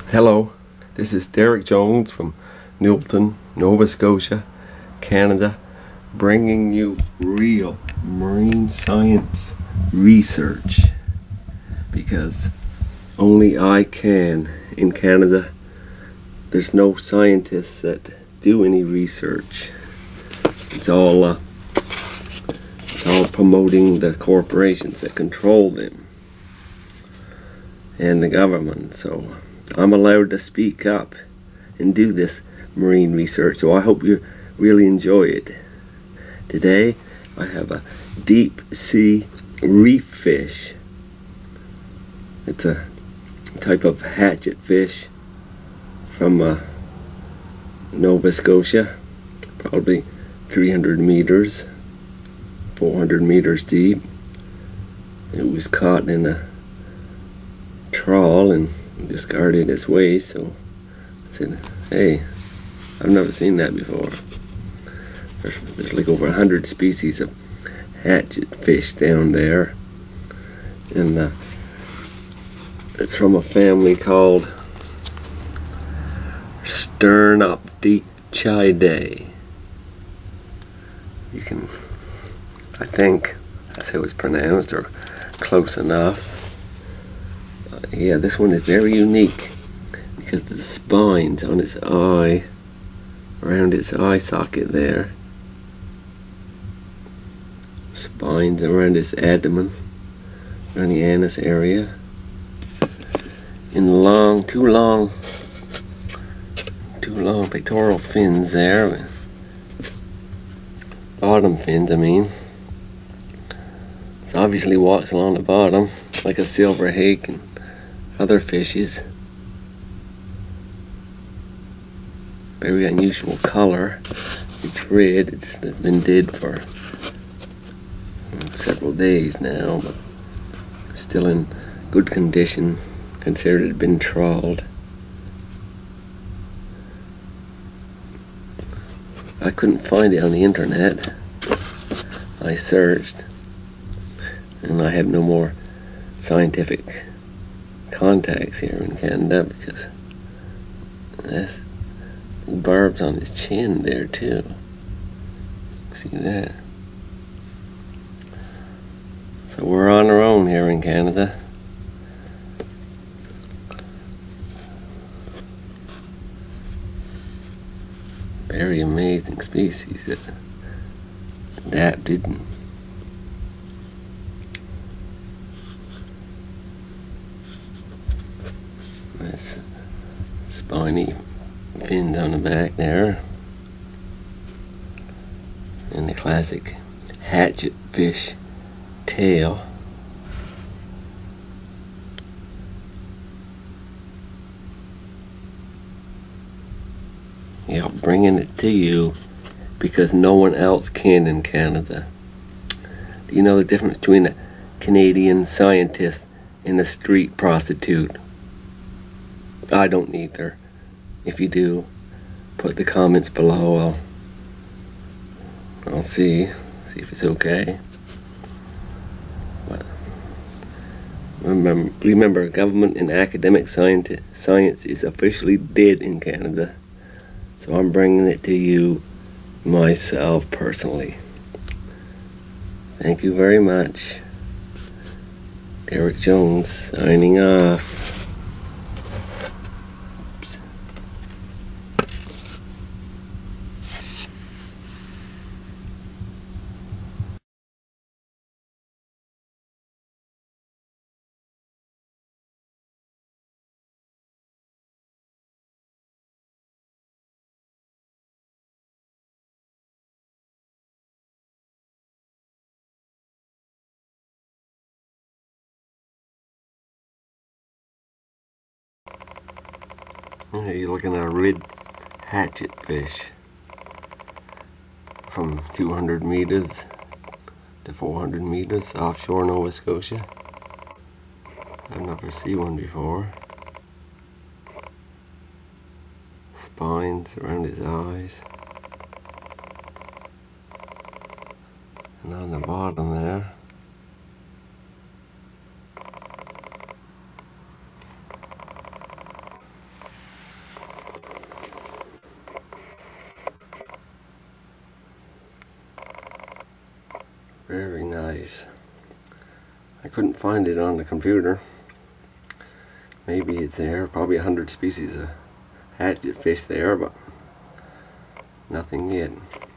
Hello, this is Derek Jones from Newton, Nova Scotia, Canada, bringing you real marine science research, because only I can in Canada. There's no scientists that do any research. It's all promoting the corporations that control them and the government. So I'm allowed to speak up and do this marine research, so I hope you really enjoy it. Today I have a deep sea reef fish. It's a type of hatchetfish from Nova Scotia, probably 300 meters, 400 meters deep. It was caught in a trawl and discarded its waste, so I said, hey, I've never seen that before. There's like over 100 species of hatchetfish down there, and it's from a family called Sternoptichidae. You can, I think that's how it's pronounced, or close enough. Yeah, this one is very unique because the spines on its eye, around its eye socket there, spines around its abdomen, around the anus area, in long, two long pectoral fins there, bottom fins I mean. It obviously walks along the bottom like a silver hake and other fishes. Very unusual color. It's red. It's been dead for several days now, but it's still in good condition, considered it had been trawled. I couldn't find it on the internet. I searched, and I have no more scientific contacts here in Canada, because that's barbs on his chin there too. See that? So we're on our own here in Canada. Very amazing species that adapted. That's spiny fins on the back there, and the classic hatchetfish tail. Yeah, bringing it to you because no one else can in Canada. Do you know the difference between a Canadian scientist and a street prostitute? I don't either. If you do, put the comments below. I'll see if it's okay. But remember, government and academic science is officially dead in Canada. So I'm bringing it to you myself personally. Thank you very much. Derek Jones signing off. You're looking at a red hatchetfish from 200 meters to 400 meters offshore Nova Scotia. I've never seen one before. Spines around his eyes, and on the bottom there. Very nice. I couldn't find it on the computer. Maybe it's there. Probably 100 species of hatchetfish there, but nothing yet.